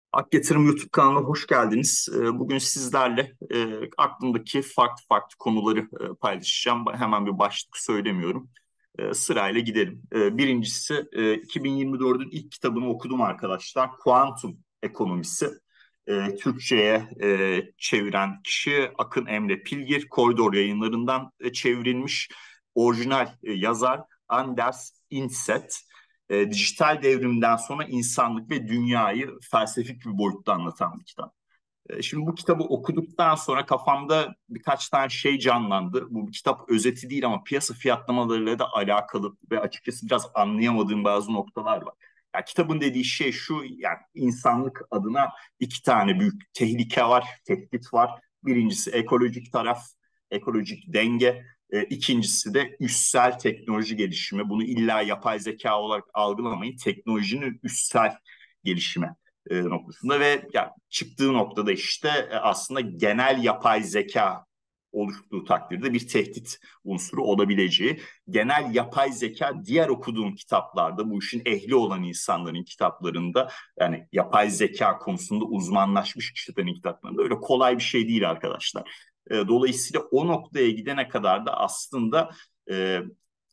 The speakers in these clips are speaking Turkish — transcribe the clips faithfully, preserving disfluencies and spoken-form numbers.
Ak Yatırım YouTube kanalına hoş geldiniz. Ee, Bugün sizlerle e, aklımdaki farklı farklı konuları e, paylaşacağım. Hemen bir başlık söylemiyorum. E, Sırayla gidelim. E, Birincisi e, iki bin yirmi dördün ilk kitabını okudum arkadaşlar. Kuantum Ekonomisi. E, Türkçe'ye e, çeviren kişi Akın Emre Pilgir. Koridor Yayınları'ndan e, çevrilmiş. Orijinal e, yazar Anders Inset. E, dijital devrimden sonra insanlık ve dünyayı felsefik bir boyutta anlatan bir kitap. E, şimdi bu kitabı okuduktan sonra kafamda birkaç tane şey canlandı. Bu bir kitap özeti değil ama piyasa fiyatlamalarıyla da alakalı ve açıkçası biraz anlayamadığım bazı noktalar var. Yani kitabın dediği şey şu, yani insanlık adına iki tane büyük tehlike var, tehdit var. Birincisi ekolojik taraf, ekolojik denge. E, ikincisi de üstsel teknoloji gelişimi. Bunu illa yapay zeka olarak algılamayın. Teknolojinin üstsel gelişimi e, noktasında ve ya, çıktığı noktada işte e, aslında genel yapay zeka oluştuğu takdirde bir tehdit unsuru olabileceği. Genel yapay zeka diğer okuduğum kitaplarda, bu işin ehli olan insanların kitaplarında, yani yapay zeka konusunda uzmanlaşmış kişilerin kitaplarında öyle kolay bir şey değil arkadaşlar. E, dolayısıyla o noktaya gidene kadar da aslında e,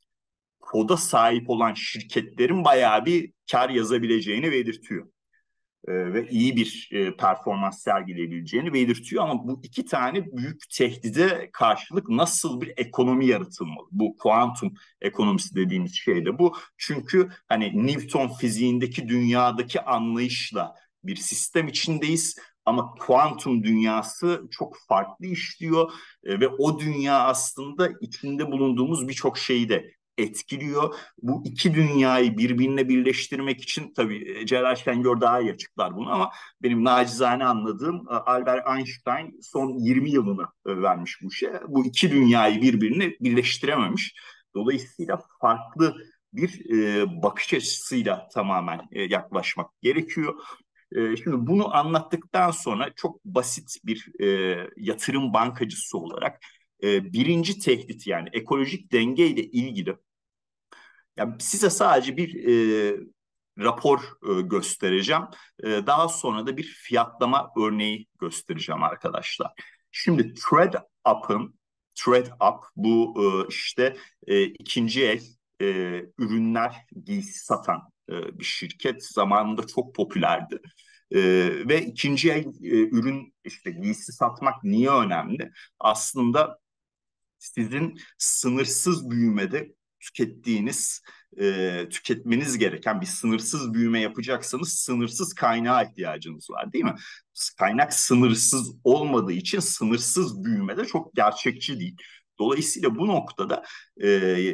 koda sahip olan şirketlerin bayağı bir kar yazabileceğini belirtiyor e, ve iyi bir e, performans sergileyebileceğini belirtiyor. Ama bu iki tane büyük tehdide karşılık nasıl bir ekonomi yaratılmalı? Bu kuantum ekonomisi dediğimiz şey de bu. Çünkü hani Newton fiziğindeki dünyadaki anlayışla bir sistem içindeyiz. Ama kuantum dünyası çok farklı işliyor e, ve o dünya aslında içinde bulunduğumuz birçok şeyi de etkiliyor. Bu iki dünyayı birbirine birleştirmek için tabii Celal Şengör daha iyi açıklar bunu ama benim nacizane anladığım Albert Einstein son yirmi yılını vermiş bu işe. Bu iki dünyayı birbirine birleştirememiş. Dolayısıyla farklı bir e, bakış açısıyla tamamen e, yaklaşmak gerekiyor. E, şimdi bunu anlattıktan sonra çok basit bir e, yatırım bankacısı olarak e, birinci tehdit, yani ekolojik denge ile ilgili, yani size sadece bir e, rapor e, göstereceğim. E, daha sonra da bir fiyatlama örneği göstereceğim arkadaşlar. Şimdi ThreadUp'ın ThreadUp bu e, işte e, ikinci el e, ürünler, giysi satan e, bir şirket. Zamanında çok popülerdi. E, ve ikinci el e, ürün, işte giysi satmak niye önemli? Aslında sizin sınırsız büyümede tükettiğiniz, e, tüketmeniz gereken bir sınırsız büyüme yapacaksanız sınırsız kaynağa ihtiyacınız var, değil mi? Kaynak sınırsız olmadığı için sınırsız büyüme de çok gerçekçi değil. Dolayısıyla bu noktada e,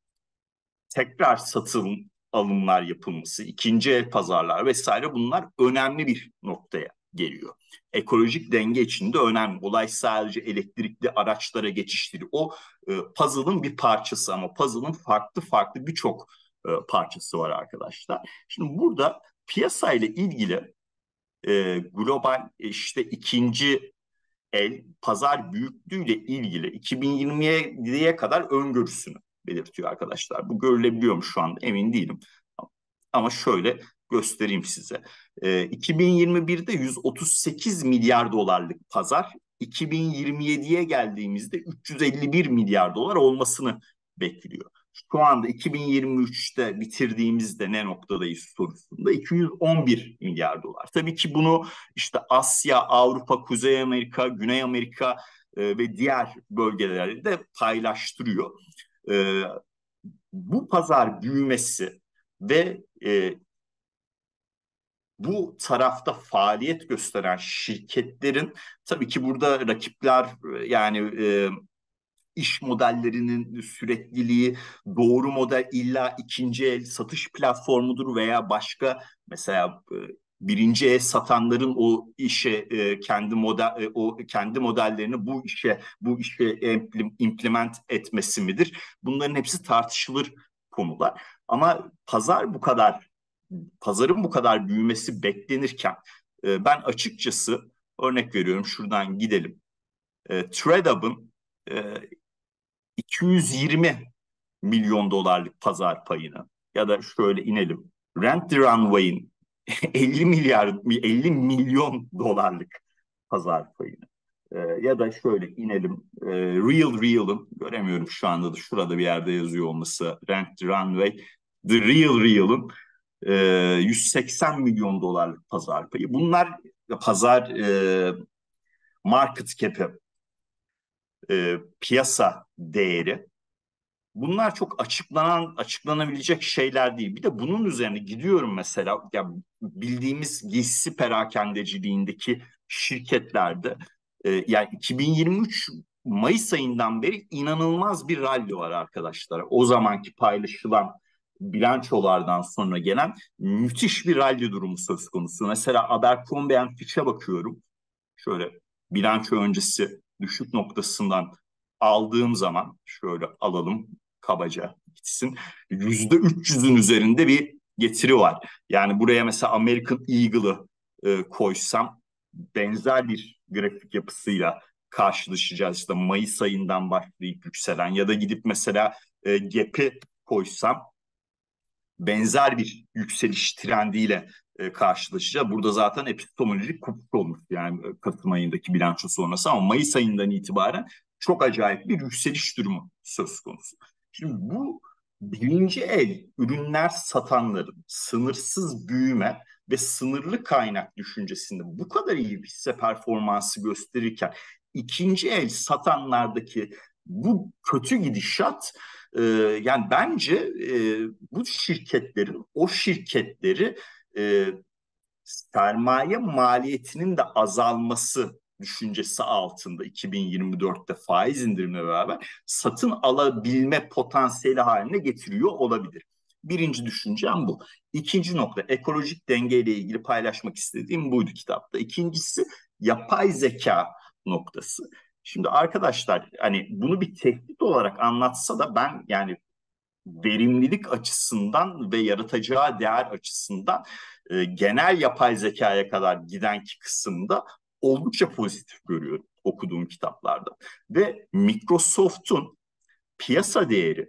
tekrar satın alımlar yapılması, ikinci el pazarlar vesaire, bunlar önemli bir noktaya geliyor. Ekolojik denge içinde önemli. Olay sadece elektrikli araçlara geçiş değil. O e, puzzle'ın bir parçası ama puzzle'ın farklı farklı birçok e, parçası var arkadaşlar. Şimdi burada piyasayla ilgili e, global işte ikinci el pazar büyüklüğüyle ilgili iki bin yirmiye kadar öngörüsünü belirtiyor arkadaşlar. Bu görülebiliyor mu şu anda emin değilim. Ama şöyle göstereyim size. E, iki bin yirmi birde yüz otuz sekiz milyar dolarlık pazar, iki bin yirmi yediye geldiğimizde üç yüz elli bir milyar dolar olmasını bekliyor. Şu anda iki bin yirmi üçte bitirdiğimizde ne noktadayız sorusunda iki yüz on bir milyar dolar. Tabii ki bunu işte Asya, Avrupa, Kuzey Amerika, Güney Amerika e, ve diğer bölgelerde de paylaştırıyor. E, Bu pazar büyümesi ve e, bu tarafta faaliyet gösteren şirketlerin, tabii ki burada rakipler, yani e, iş modellerinin sürekliliği, doğru model illa ikinci el satış platformudur veya başka, mesela e, birinci el satanların o işe e, kendi model e, o kendi modellerini bu işe bu işe implement etmesi midir? Bunların hepsi tartışılır konular. Ama pazar bu kadar pazarın bu kadar büyümesi beklenirken e, ben açıkçası, örnek veriyorum, şuradan gidelim. E, ThreadUp'ın e, iki yüz yirmi milyon dolarlık pazar payını, ya da şöyle inelim. Rent the Runway'in elli milyar, elli milyon dolarlık pazar payını. Ee, ya da şöyle inelim. Ee, Real Real'ın, göremiyorum şu anda da şurada bir yerde yazıyor olması. Rent the Runway. The Real Real'ın e, yüz seksen milyon dolarlık pazar payı. Bunlar pazar e, market cap'i, e, piyasa değeri. Bunlar çok açıklanan, açıklanabilecek şeyler değil. Bir de bunun üzerine gidiyorum mesela, ya bildiğimiz giysi perakendeciliğindeki şirketlerde e, yani iki bin yirmi üç Mayıs ayından beri inanılmaz bir rally var arkadaşlar. O zamanki paylaşılan bilançolardan sonra gelen müthiş bir rally durumu söz konusu. Mesela Abercrombie and Fitch'e bakıyorum. Şöyle bilanço öncesi düşük noktasından aldığım zaman, şöyle alalım kabaca gitsin. yüzde üç yüzün üzerinde bir getiri var. Yani buraya mesela American Eagle'ı e, koysam benzer bir grafik yapısıyla karşılaşacağız. İşte Mayıs ayından başlayıp yükselen, ya da gidip mesela e, Gap'i koysam benzer bir yükseliş trendiyle e, karşılaşacağız. Burada zaten epistemolojik kopuk olmuş yani e, Kasım ayındaki bilanço sonrası, ama Mayıs ayından itibaren çok acayip bir yükseliş durumu söz konusu. Şimdi bu birinci el ürünler satanların sınırsız büyüme ve sınırlı kaynak düşüncesinde bu kadar iyi bir hisse performansı gösterirken, ikinci el satanlardaki bu kötü gidişat, e, yani bence e, bu şirketlerin o şirketleri e, sermaye maliyetinin de azalması düşüncesi altında iki bin yirmi dörtte faiz indirimle beraber satın alabilme potansiyeli haline getiriyor olabilir. Birinci düşüncem bu. İkinci nokta, ekolojik dengeyle ilgili paylaşmak istediğim buydu kitapta. İkincisi, yapay zeka noktası. Şimdi arkadaşlar, hani bunu bir tehdit olarak anlatsa da ben yani verimlilik açısından ve yaratacağı değer açısından e, genel yapay zekaya kadar giden ki kısımda oldukça pozitif görüyorum okuduğum kitaplarda. Ve Microsoft'un piyasa değeri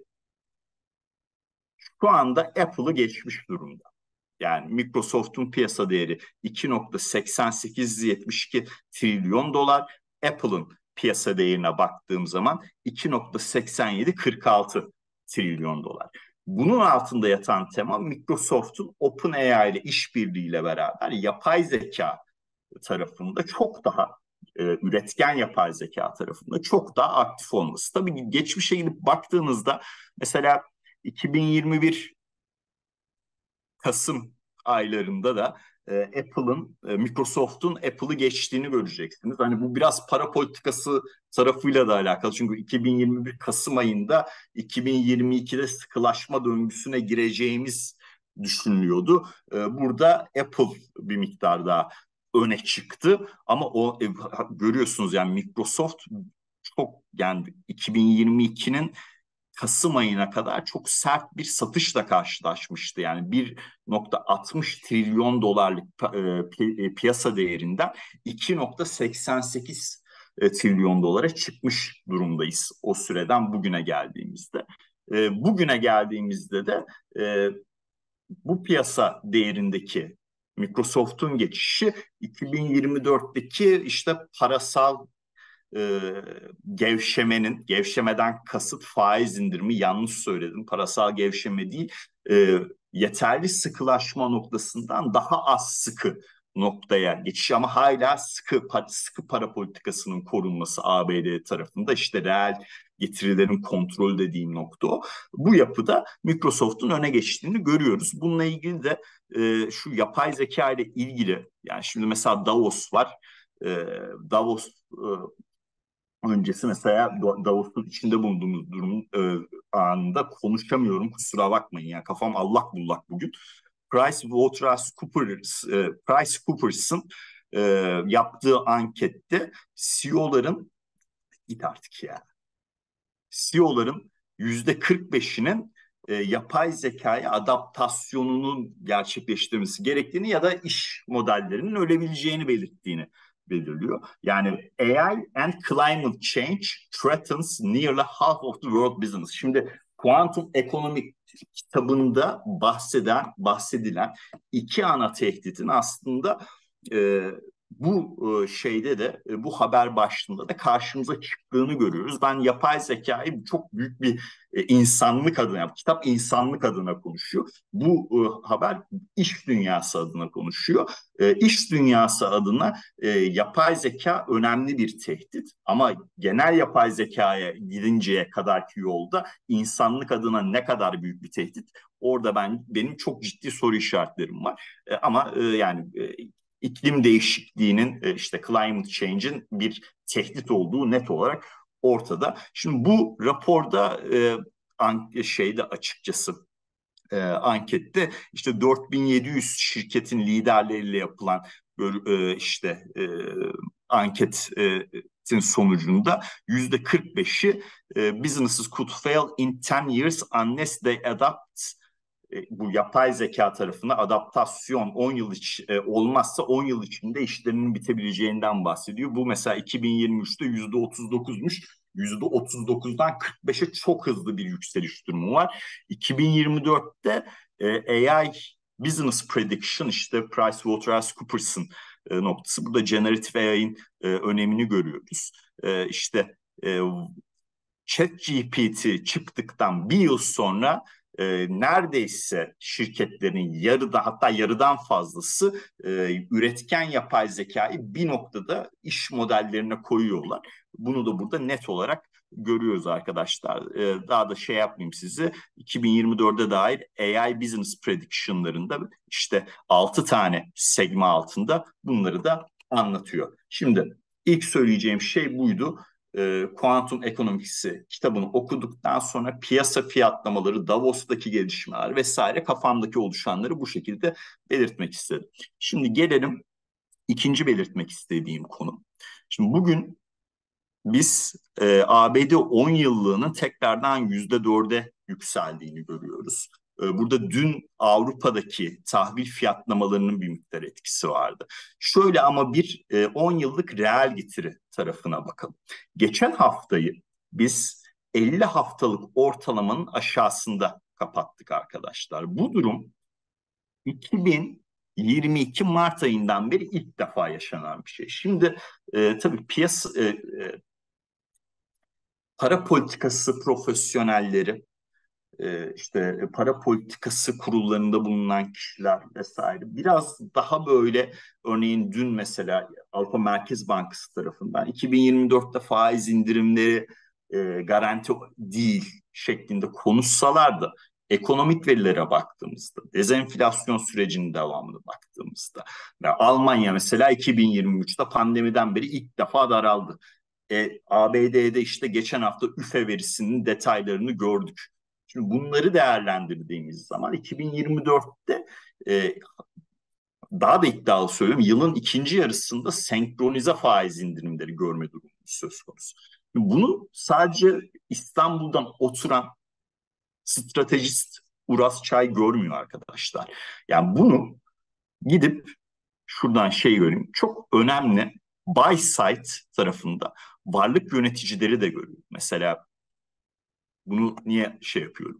şu anda Apple'ı geçmiş durumda. Yani Microsoft'un piyasa değeri iki nokta seksen sekiz yetmiş iki trilyon dolar. Apple'ın piyasa değerine baktığım zaman iki nokta seksen yedi kırk altı trilyon dolar. Bunun altında yatan tema, Microsoft'un OpenAI ile işbirliğiyle beraber yapay zeka tarafında çok daha e, üretken yapay zeka tarafında çok daha aktif olması. Tabii geçmişe gidip baktığınızda mesela iki bin yirmi bir Kasım aylarında da e, Apple'ın, e, Microsoft'un Apple'ı geçtiğini göreceksiniz. Hani bu biraz para politikası tarafıyla da alakalı. Çünkü iki bin yirmi bir Kasım ayında iki bin yirmi ikide sıkılaşma döngüsüne gireceğimiz düşünülüyordu. E, burada Apple bir miktar daha öne çıktı. Ama o e, görüyorsunuz yani Microsoft çok, yani iki bin yirmi ikinin Kasım ayına kadar çok sert bir satışla karşılaşmıştı. Yani bir nokta altmış trilyon dolarlık e, piyasa değerinden iki nokta seksen sekiz e, trilyon dolara çıkmış durumdayız o süreden bugüne geldiğimizde. E, bugüne geldiğimizde de e, bu piyasa değerindeki Microsoft'un geçişi iki bin yirmi dörtteki işte parasal e, gevşemenin, gevşemeden kasıt faiz indirimi, yanlış söyledim. Parasal gevşeme değil, e, yeterli sıkılaşma noktasından daha az sıkı noktaya geçiş, ama hala sıkı sıkı para politikasının korunması A B D tarafında, işte reel getirilerin kontrol dediğim nokta o. Bu yapıda Microsoft'un öne geçtiğini görüyoruz. Bununla ilgili de e, şu yapay zeka ile ilgili, yani şimdi mesela Davos var. E, Davos e, öncesi mesela Davos'un içinde bulunduğumuz durum e, anında konuşamıyorum, kusura bakmayın. Yani kafam allak bullak bugün. PricewaterhouseCoopers, e, PriceCoopers'ın e, yaptığı ankette C E O'ların, git artık ya, C E O'ların yüzde kırk beşinin e, yapay zekaya adaptasyonunun gerçekleştirmesi gerektiğini ya da iş modellerinin ölebileceğini belirttiğini belirliyor. Yani A I and climate change threatens nearly half of the world business. Şimdi kuantum ekonomik kitabında bahseden bahsedilen iki ana tehditin aslında e, bu e, şeyde de e, bu haber başlığında da karşımıza çıktığını görüyoruz. Ben yapay zekayı çok büyük bir e, insanlık adına, yani kitap insanlık adına konuşuyor. Bu e, haber iş dünyası adına konuşuyor. E, iş dünyası adına e, yapay zeka önemli bir tehdit ama genel yapay zekaya gidinceye kadarki yolda insanlık adına ne kadar büyük bir tehdit? Orada ben benim çok ciddi soru işaretlerim var. E, ama e, yani e, iklim değişikliğinin e, işte climate change'in bir tehdit olduğu net olarak ortada. Şimdi bu raporda e, an, şeyde açıkçası e, ankette işte dört bin yedi yüz şirketin liderleriyle yapılan e, işte e, anketin sonucunda yüzde kırk beşi e, businesses could fail in ten years unless they adapt e, bu yapay zeka tarafına adaptasyon on yıl iç, e, olmazsa on yıl içinde işlerinin bitebileceğinden bahsediyor. Bu mesela iki bin yirmi üçte yüzde otuz dokuzmuş. yüzde otuz dokuzdan kırk beşe çok hızlı bir yükseliş durumu var. iki bin yirmi dörtte e, A I Business Prediction işte PricewaterhouseCoopers'ın e, noktası. Burada generative A I'nin e, önemini görüyoruz. E, işte e, ChatGPT çıktıktan bir yıl sonra e, neredeyse şirketlerin yarıda hatta yarıdan fazlası e, üretken yapay zekayı bir noktada iş modellerine koyuyorlar. Bunu da burada net olarak görüyoruz arkadaşlar. E, daha da şey yapmayayım sizi. iki bin yirmi dörde dair A I Business Prediction'larında işte altı tane segme altında bunları da anlatıyor. Şimdi ilk söyleyeceğim şey buydu. Kuantum Ekonomiksi kitabını okuduktan sonra piyasa fiyatlamaları, Davos'taki gelişmeler vesaire kafamdaki oluşanları bu şekilde belirtmek istedim. Şimdi gelelim ikinci belirtmek istediğim konu. Şimdi bugün biz e, A B D on yıllığının tekrardan yüzde dörde yükseldiğini görüyoruz. E, burada dün Avrupa'daki tahvil fiyatlamalarının bir miktar etkisi vardı. Şöyle ama bir e, on yıllık reel getiri tarafına bakalım. Geçen haftayı biz elli haftalık ortalamanın aşağısında kapattık arkadaşlar. Bu durum iki bin yirmi iki Mart ayından beri ilk defa yaşanan bir şey. Şimdi e, tabii piyasa e, e, para politikası profesyonelleri, e, işte para politikası kurullarında bulunan kişiler vesaire biraz daha böyle örneğin dün mesela Avrupa Merkez Bankası tarafından iki bin yirmi dörtte faiz indirimleri e, garanti değil şeklinde konuşsalar da ekonomik verilere baktığımızda, dezenflasyon sürecinin devamına baktığımızda ve Almanya mesela iki bin yirmi üçte pandemiden beri ilk defa daraldı. E, A B D'de işte geçen hafta üfe verisinin detaylarını gördük. Şimdi bunları değerlendirdiğimiz zaman iki bin yirmi dörtte e, daha da iddialı söylüyorum yılın ikinci yarısında senkronize faiz indirimleri görme durumu söz konusu. Bunu sadece İstanbul'dan oturan stratejist Uras Çay görmüyor arkadaşlar. Yani bunu gidip şuradan şey göreyim. Çok önemli buy side tarafında varlık yöneticileri de görüyor. Mesela bunu niye şey yapıyorum?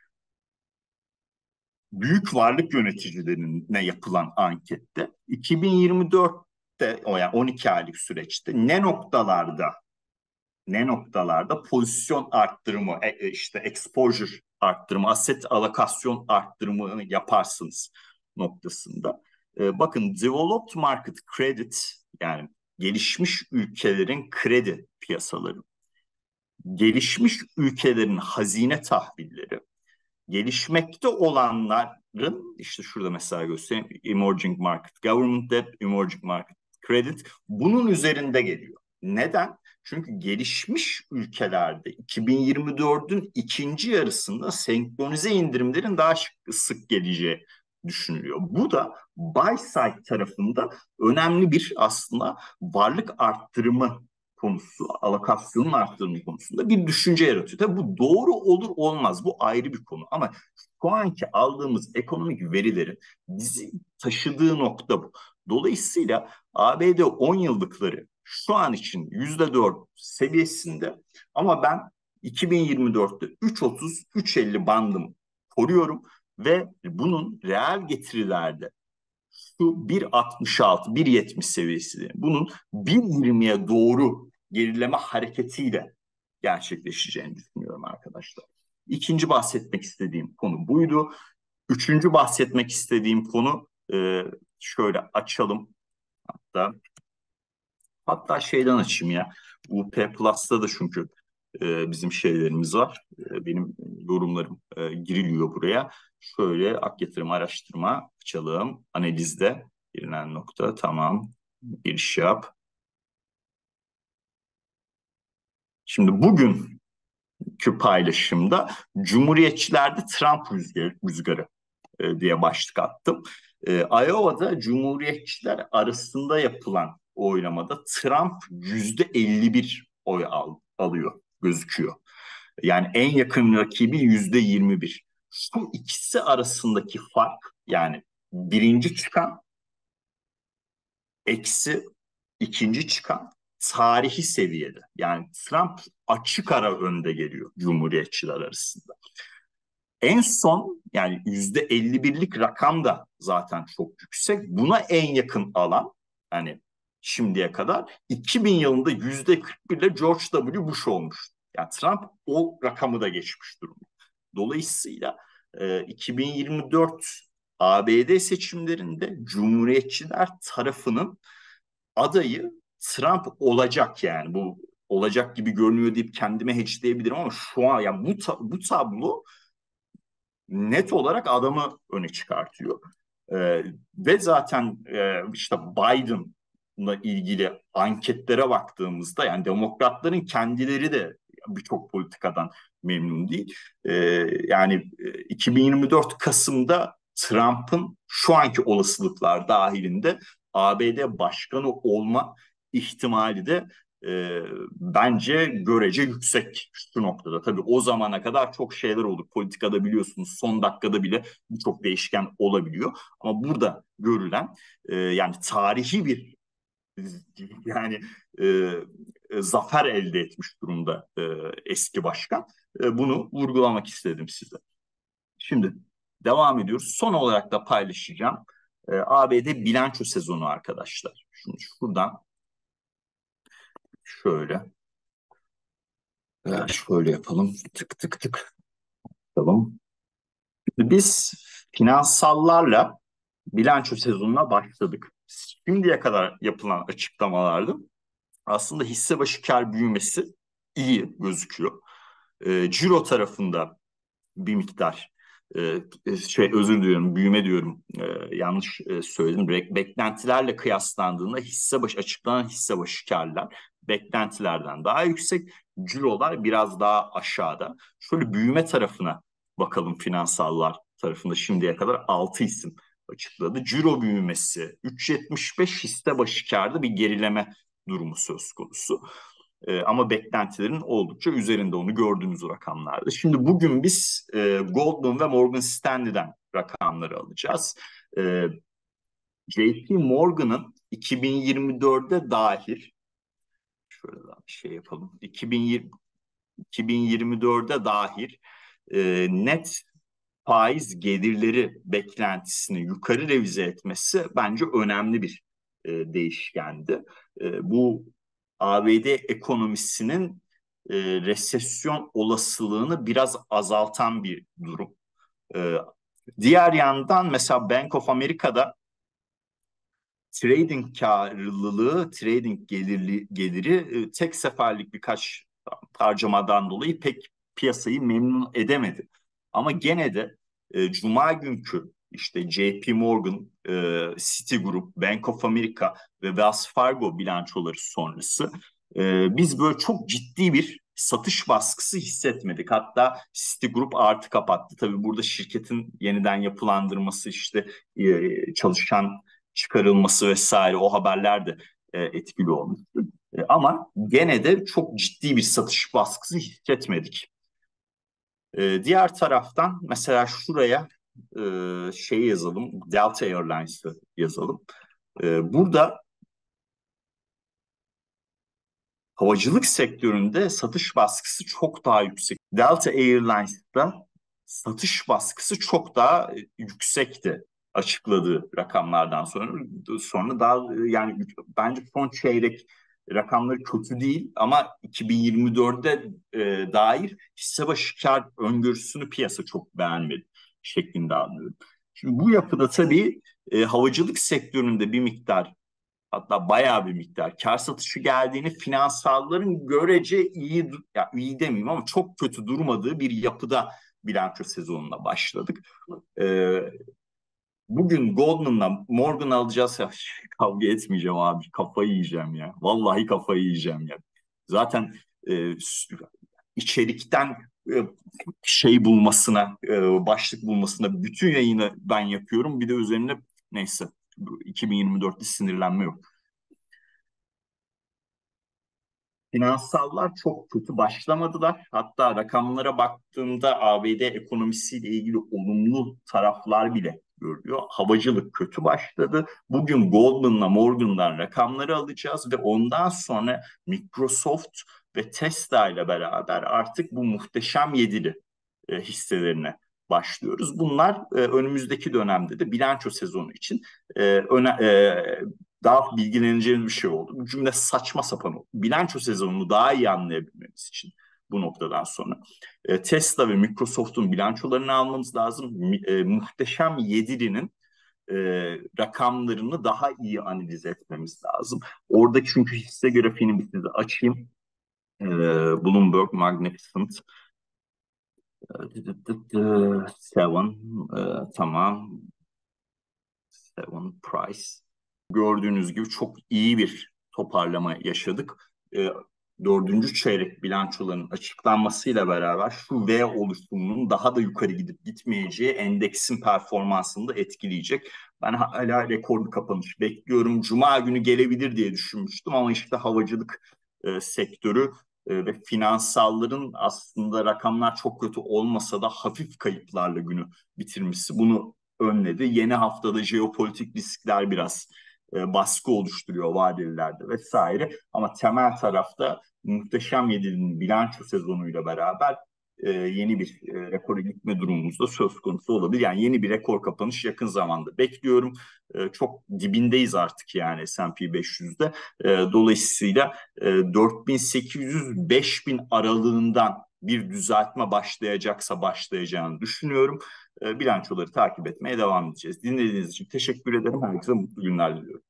Büyük varlık yöneticilerine yapılan ankette iki bin yirmi dörtte o yani on iki aylık süreçte ne noktalarda ne noktalarda pozisyon arttırımı e, işte exposure arttırımı, asset alokasyon arttırımını yaparsınız noktasında. E, bakın developed market credit yani gelişmiş ülkelerin kredi piyasaları, gelişmiş ülkelerin hazine tahvilleri, gelişmekte olanların işte şurada mesela göstereyim emerging market government debt, emerging market credit bunun üzerinde geliyor. Neden? Çünkü gelişmiş ülkelerde iki bin yirmi dördün ikinci yarısında senkronize indirimlerin daha sık geleceği düşünülüyor. Bu da buy side tarafında önemli bir aslında varlık arttırımı konusu, alokasyonun arttırımı konusunda bir düşünce yaratıyor. Tabii bu doğru olur olmaz. Bu ayrı bir konu. Ama şu anki aldığımız ekonomik verilerin bizi taşıdığı nokta bu. Dolayısıyla A B D on yıllıkları şu an için yüzde dört seviyesinde ama ben iki bin yirmi dörtte üç otuz üç elli bandım koruyorum ve bunun reel getirilerde şu bir altmış altı, bir yetmiş seviyesi, bunun bir yirmiye doğru gerileme hareketiyle gerçekleşeceğini düşünüyorum arkadaşlar. İkinci bahsetmek istediğim konu buydu. Üçüncü bahsetmek istediğim konu e, şöyle açalım. Hatta, hatta şeyden açayım ya. U P Plus'ta da çünkü e, bizim şeylerimiz var. E, benim yorumlarım e, giriliyor buraya. Şöyle ak yatırım araştırma açalım. Analizde girilen nokta tamam. Giriş yap. Şimdi bugünkü paylaşımda Cumhuriyetçilerde Trump rüzgarı, rüzgarı e, diye başlık attım. E, Iowa'da Cumhuriyetçiler arasında yapılan oylamada Trump yüzde elli bir oy al, alıyor gözüküyor. Yani en yakın rakibi yüzde yirmi bir. Şu ikisi arasındaki fark yani birinci çıkan eksi ikinci çıkan tarihi seviyede. Yani Trump açık ara önde geliyor Cumhuriyetçiler arasında. En son yani yüzde elli birlik rakam da zaten çok yüksek. Buna en yakın alan hani şimdiye kadar iki bin yılında yüzde kırk bir ile George W. Bush olmuş. Yani Trump o rakamı da geçmiş durumda. Dolayısıyla e, iki bin yirmi dört A B D seçimlerinde Cumhuriyetçiler tarafının adayı Trump olacak yani bu olacak gibi görünüyor deyip kendime hedgeleyebilirim ama şu an yani bu ta- bu tablo net olarak adamı öne çıkartıyor. Ee, ve zaten e, işte Biden'la ilgili anketlere baktığımızda yani demokratların kendileri de birçok politikadan memnun değil. Ee, yani e, iki bin yirmi dört Kasım'da Trump'ın şu anki olasılıklar dahilinde A B D başkanı olma ihtimali de e, bence görece yüksek şu noktada. Tabii o zamana kadar çok şeyler oldu. Politikada biliyorsunuz son dakikada bile birçok değişken olabiliyor. Ama burada görülen e, yani tarihi bir yani e, zafer elde etmiş durumda e, eski başkan. E, bunu vurgulamak istedim size. Şimdi devam ediyoruz. Son olarak da paylaşacağım. E, A B D bilanço sezonu arkadaşlar. Şimdi şuradan şöyle e, şöyle yapalım. Tık tık tık yapalım. Biz finansallarla bilanço sezonuna başladık. Şimdiye kadar yapılan açıklamalarda aslında hisse başı kar büyümesi iyi gözüküyor. E, ciro tarafında bir miktar e, şey özür diliyorum büyüme diyorum e, yanlış e, söyledim. Be- beklentilerle kıyaslandığında hisse başı açıklanan hisse başı karlar beklentilerden daha yüksek. Cirolar biraz daha aşağıda. Şöyle büyüme tarafına bakalım finansallar tarafında şimdiye kadar altı isim açıkladı. Ciro büyümesi üç virgül yetmiş beş hisse başı karda bir gerileme durumu söz konusu. E, ama beklentilerin oldukça üzerinde onu gördüğünüz rakamlarda. Şimdi bugün biz e, Goldman ve Morgan Stanley'den rakamları alacağız. E, J P Morgan'ın iki bin yirmi dörde dahil şöyle bir şey yapalım. iki bin yirmi, iki bin yirmi dörde dahil e, net faiz gelirleri beklentisini yukarı revize etmesi bence önemli bir e, değişkendi. E, bu A B D ekonomisinin e, resesyon olasılığını biraz azaltan bir durum. E, diğer yandan mesela Bank of America'da trading karlılığı, trading geliri, geliri e, tek seferlik birkaç harcamadan dolayı pek piyasayı memnun edemedi. Ama gene de e, Cuma günkü işte J P Morgan, e, Citigroup, Bank of America ve Wells Fargo bilançoları sonrası e, biz böyle çok ciddi bir satış baskısı hissetmedik. Hatta Citigroup artı kapattı. Tabii burada şirketin yeniden yapılandırması işte e, çalışan çıkarılması vesaire o haberler de e, etkili olmuştu. E, ama gene de çok ciddi bir satış baskısı hissetmedik. E, diğer taraftan mesela şuraya e, şey yazalım, Delta Airlines'ı yazalım. E, burada havacılık sektöründe satış baskısı çok daha yüksek. Delta Airlines'da satış baskısı çok daha yüksekti açıkladığı rakamlardan sonra. Sonra daha yani bence son çeyrek rakamları kötü değil ama iki bin yirmi dörde e, dair hisse başı kar öngörüsünü piyasa çok beğenmedi şeklinde anlıyorum. Şimdi bu yapıda tabii e, havacılık sektöründe bir miktar, hatta bayağı bir miktar kar satışı geldiğini, finansalların görece iyi, ya iyi demeyeyim ama çok kötü durmadığı bir yapıda bilanço sezonuna başladık. Ee, Bugün Goldman'la Morgan alacağız. Ya, kavga etmeyeceğim abi. Kafayı yiyeceğim ya. Vallahi kafayı yiyeceğim ya. Zaten e, içerikten e, şey bulmasına, e, başlık bulmasına bütün yayını ben yapıyorum. Bir de üzerine neyse iki bin yirmi dörtte sinirlenme yok. Finansallar çok kötü başlamadılar. Hatta rakamlara baktığımda A B D ekonomisiyle ilgili olumlu taraflar bile görülüyor. Havacılık kötü başladı. Bugün Goldman'la Morgan'dan rakamları alacağız ve ondan sonra Microsoft ve Tesla ile beraber artık bu muhteşem yedili e, hisselerine başlıyoruz. Bunlar e, önümüzdeki dönemde de bilanço sezonu için e, öne, e, daha bilgileneceğimiz bir şey oldu. Bu cümle saçma sapan oldu. Bilanço sezonunu daha iyi anlayabilmemiz için bu noktadan sonra e, Tesla ve Microsoft'un bilançolarını almamız lazım. E, muhteşem yedilinin e, rakamlarını daha iyi analiz etmemiz lazım. Orada çünkü hisse grafiğini bir size açayım. E, Bloomberg Magnificent Seven, e, tamam. Seven Price. Gördüğünüz gibi çok iyi bir toparlama yaşadık. E, dördüncü çeyrek bilançoların açıklanmasıyla beraber şu V oluşumunun daha da yukarı gidip gitmeyeceği endeksin performansını da etkileyecek. Ben hala rekorlu kapanış bekliyorum. Cuma günü gelebilir diye düşünmüştüm ama işte havacılık e, sektörü e, ve finansalların aslında rakamlar çok kötü olmasa da hafif kayıplarla günü bitirmesi bunu önledi. Yeni haftada jeopolitik riskler biraz e, baskı oluşturuyor vadelilerde vesaire. Ama temel tarafta muhteşem yedilinin bilanço sezonuyla beraber e, yeni bir e, rekora gitme durumumuz da söz konusu olabilir. Yani yeni bir rekor kapanış yakın zamanda bekliyorum. E, çok dibindeyiz artık yani S and P beş yüzde. E, dolayısıyla e, dört bin sekiz yüz beş bin aralığından bir düzeltme başlayacaksa başlayacağını düşünüyorum. E, bilançoları takip etmeye devam edeceğiz. Dinlediğiniz için teşekkür ederim. Herkese mutlu günler diliyorum.